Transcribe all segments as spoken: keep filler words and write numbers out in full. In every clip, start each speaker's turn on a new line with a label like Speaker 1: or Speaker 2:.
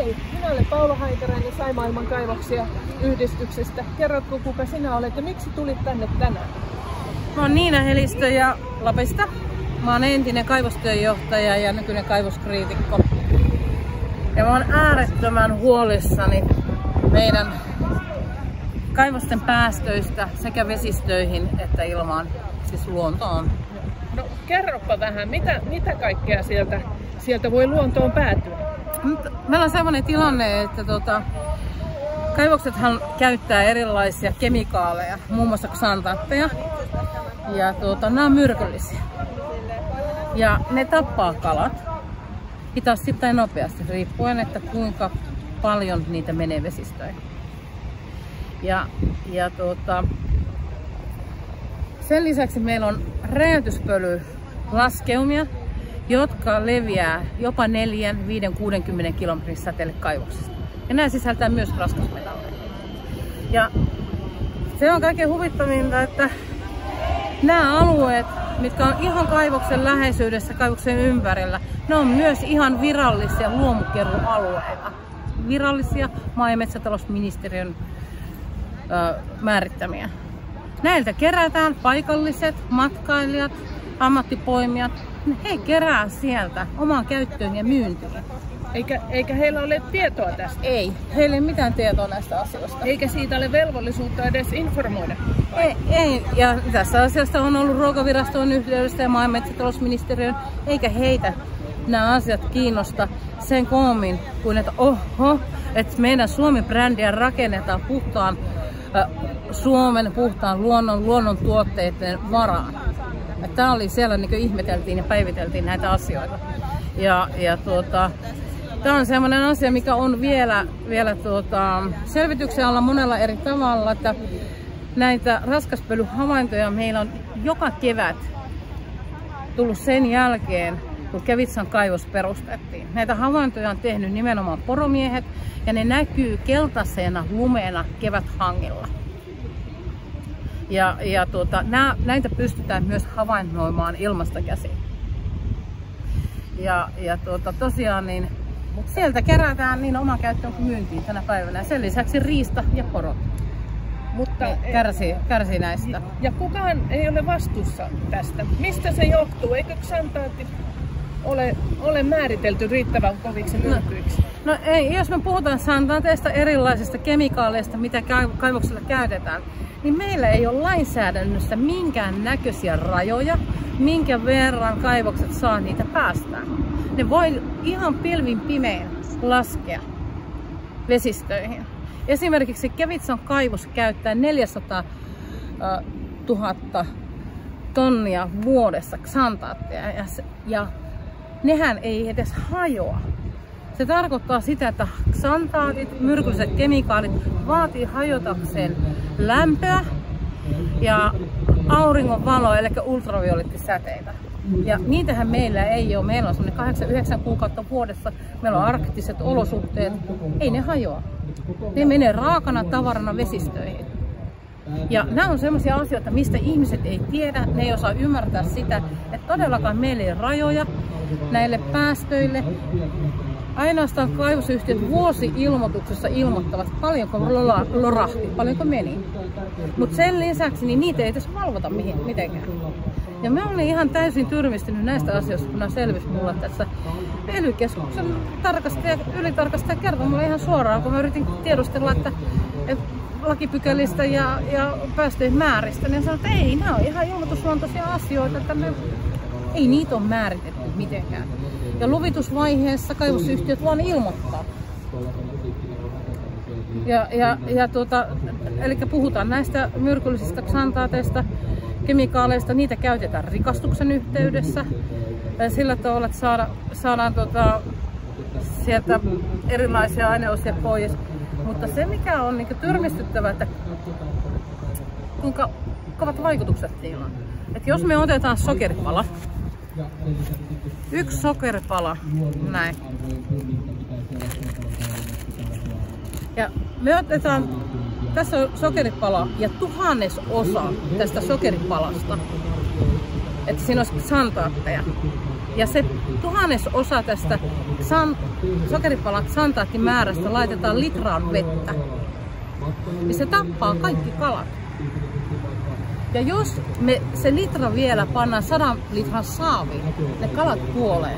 Speaker 1: Moi! Minä olen Paula Haikarainen Saimaailman kaivoksia yhdistyksestä. Kerrotko, kuka sinä olet ja miksi tulit tänne tänään?
Speaker 2: Mä oon Niina Helistö ja Lapista. Mä oon entinen kaivostyönjohtaja ja nykyinen kaivoskriitikko. Ja mä oon äärettömän huolissani meidän kaivosten päästöistä sekä vesistöihin että ilmaan, siis luontoon.
Speaker 1: No kerropa vähän, mitä, mitä kaikkea sieltä, sieltä voi luontoon päätyä?
Speaker 2: Meillä on sellainen tilanne, että tota, kaivoksethan käyttää erilaisia kemikaaleja, muun muassa xantaatteja. Ja tuota, nämä on myrkyllisiä. Ja ne tappaa kalat hitaasti tai nopeasti, riippuen, että kuinka paljon niitä menee vesistöihin. Ja, ja tuota, sen lisäksi meillä on räjäytyspölylaskeumia, jotka leviää jopa neljän, viiden, kuudenkymmenen kilometrin säteelle kaivoksesta. Ja nämä sisältää myös raskasmetalleja. Ja se on kaikkein huvittavinta, että nämä alueet, mitkä on ihan kaivoksen läheisyydessä, kaivoksen ympärillä, ne on myös ihan virallisia luomukerualueita. Virallisia maa- ja metsätalousministeriön ö, määrittämiä. Näiltä kerätään paikalliset, matkailijat, ammattipoimijat. He kerää sieltä omaan käyttöön ja myyntiin.
Speaker 1: Eikä, eikä heillä ole tietoa tästä?
Speaker 2: Ei. Heillä ei mitään tietoa näistä asioista.
Speaker 1: Eikä siitä ole velvollisuutta edes informoida?
Speaker 2: Ei. ei. Ja tässä asiasta on ollut Ruokaviraston yhteydessä ja maa- ja metsätalousministeriön, eikä heitä nämä asiat kiinnosta sen koommin kuin että oho, että meidän Suomi-brändiä rakennetaan puhtaan äh, Suomen puhtaan luonnon, luonnon tuotteiden varaan. Tämä oli siellä, niin kuin ihmeteltiin ja päiviteltiin näitä asioita. Ja, ja tuota, tämä on sellainen asia, mikä on vielä, vielä tuota, selvityksen alla monella eri tavalla, että näitä raskaspölyhavaintoja meillä on joka kevät tullut sen jälkeen, kun Kevitsan kaivos perustettiin. Näitä havaintoja on tehnyt nimenomaan poromiehet ja ne näkyy keltaisena lumena keväthangilla. Ja, ja tuota, nää, näitä pystytään myös havainnoimaan ilmasta käsin. Ja, ja tuota, tosiaan niin sieltä kerätään niin oman käyttöön kuin myyntiin tänä päivänä. Sen lisäksi riista ja porot. Mutta kärsii, kärsii näistä.
Speaker 1: Ja kukaan ei ole vastuussa tästä. Mistä se johtuu? Eikö xantaatti ole, ole määritelty riittävän koviksi myrkyiksi?
Speaker 2: No, no ei, jos me puhutaan xantaateista, erilaisista kemikaaleista, mitä kaivoksella käytetään, niin meillä ei ole lainsäädännössä minkään näköisiä rajoja, minkä verran kaivokset saa niitä päästää. Ne voi ihan pilvin pimein laskea vesistöihin. Esimerkiksi Kevitsan kaivos käyttää neljäsataatuhatta tonnia vuodessa xantaatteja ja, ja nehän ei edes hajoa. Se tarkoittaa sitä, että xantaatit, myrkylliset kemikaalit, vaatii hajotakseen lämpöä ja auringon valoa, eli ultraviolettisäteitä. Ja niitähän meillä ei ole. Meillä on semmoinen kahdeksan yhdeksän kuukautta vuodessa. Meillä on arktiset olosuhteet. Ei ne hajoa. Ne menee raakana tavarana vesistöihin. Ja nämä on sellaisia asioita, mistä ihmiset ei tiedä. Ne ei osaa ymmärtää sitä, että todellakaan meillä ei rajoja näille päästöille. Ainoastaan kaivosyhtiöt vuosi-ilmoituksessa ilmoittavat paljonko lorahti, paljonko meni. Mutta sen lisäksi niin niitä ei edes valvota mihin, mitenkään. Ja mä olin ihan täysin tyrmistynyt näistä asioista, kun nämä selvisi mulle tässä E L Y-keskuksen tarkastaja, ylitarkastaja kertoi mulle ihan suoraan, kun mä yritin tiedustella, että, että lakipykälistä ja, ja päästöjen määristä, niin sanoin, että ei, nämä on ihan ilmoitusluontoisia asioita, että me, ei niitä ole määritetty mitenkään. Ja luvitusvaiheessa kaivosyhtiöt vaan ilmoittaa. Ja, ja, ja tuota, eli puhutaan näistä myrkyllisistä xantaateista, kemikaaleista, niitä käytetään rikastuksen yhteydessä sillä tavalla, että saada, saadaan tuota, sieltä erilaisia aineosia pois. Mutta se mikä on niin tyrmistyttävää, että kuinka kovat vaikutukset niillä on. Että jos me otetaan sokeripala, yksi sokeripala, näin. Ja me otetaan, tässä on sokeripala ja tuhannes osa tästä sokeripalasta, että siinä olisi xantaatteja. Ja se tuhannes osa tästä san, sokeripalan ksantaattimäärästä laitetaan litraan vettä, niin se tappaa kaikki kalat. Ja jos me se litra vielä pannaan sadan litran saaviin, ne kalat kuolee.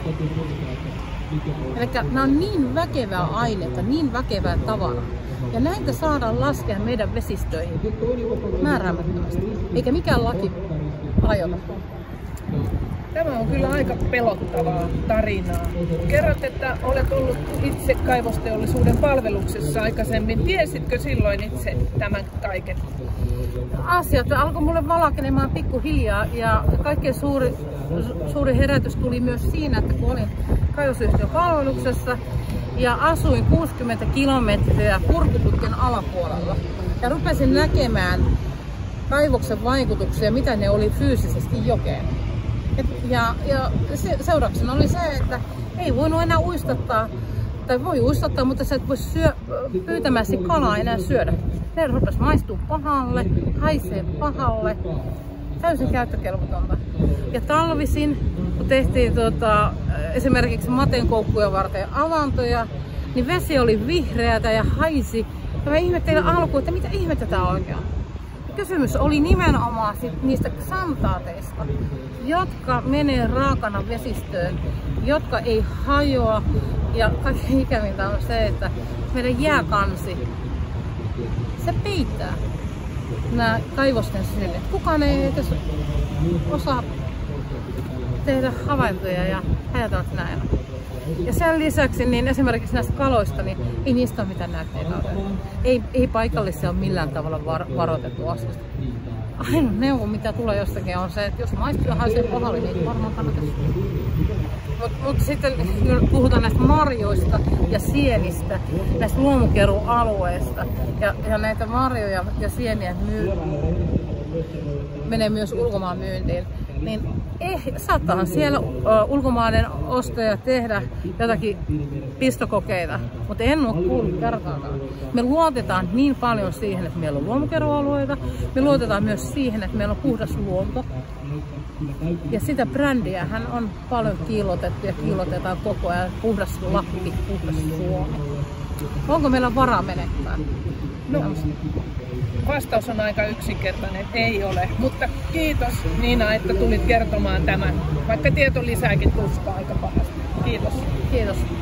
Speaker 2: Eli nämä on niin väkevää ainetta, niin väkevää tavaraa. Ja näitä saadaan laskea meidän vesistöihin määräämättömästi, eikä mikään laki rajoita.
Speaker 1: Tämä on kyllä aika pelottavaa tarinaa. Kerrot, että olet ollut itse kaivosteollisuuden palveluksessa aikaisemmin. Tiesitkö silloin itse tämän kaiken?
Speaker 2: Asiat alkoi mulle valakenemaan pikkuhiljaa ja kaikkein suuri, suuri herätys tuli myös siinä, että kun olin kaivosyhtiön palveluksessa ja asuin kuusikymmentä kilometriä purkuputken alapuolella ja rupesin näkemään kaivoksen vaikutuksia, mitä ne oli fyysisesti jokeen. Et, ja, ja se, seurauksena oli se, että ei voinut enää uistattaa, tai voi uistattaa, mutta sä et voi syö, pyytämäsi kalaa enää syödä. Ne rupesi maistua pahalle, haisee pahalle, täysin käyttökelvotonta. Ja talvisin, kun tehtiin tuota, esimerkiksi matenkoukkuja varten avantoja, niin vesi oli vihreätä ja haisi. Ja mä ihmettelin alkuun, että mitä ihmettä tää oikein on. Kysymys oli nimenomaan niistä ksantaateista, jotka menee raakana vesistöön, jotka ei hajoa. Ja kaikkein ikävintä on se, että meidän jääkansi, se peittää nämä kaivosten syljet. Kukaan ei edes osaa tehdä havaintoja ja ajatella näin. Ja sen lisäksi niin esimerkiksi näistä kaloista, niin ei niistä ole mitään näytteitä otettu. Ei, ei paikallisia ole millään tavalla var, varoitettu asiasta. Ainoa neuvo, mitä tulee jostakin, on se, että jos maistuu ja haisee pahalle, niin varmaan kannattaa. Mutta mut sitten kun puhutaan näistä marjoista ja sienistä, näistä luomukerualueista, ja, ja näitä marjoja ja sieniä myy, menee myös ulkomaan myyntiin, niin eh, saattaahan siellä uh, ulkomainen ostaja tehdä jotakin pistokokeita, mutta en ole kuullut kertaakaan. Me luotetaan niin paljon siihen, että meillä on luomukerualueita, me luotetaan myös siihen, että meillä on puhdas luonto. Ja sitä brändiähän on paljon kiillotettu ja kiillotetaan koko ajan. Puhdas Lappi, puhdas Suomi. Onko meillä varaa menettää?
Speaker 1: No, vastaus on aika yksinkertainen, ei ole. Mutta kiitos Niina, että tulit kertomaan tämän, vaikka tieto lisääkin tuskaa aika pahasti. Kiitos.
Speaker 2: Kiitos.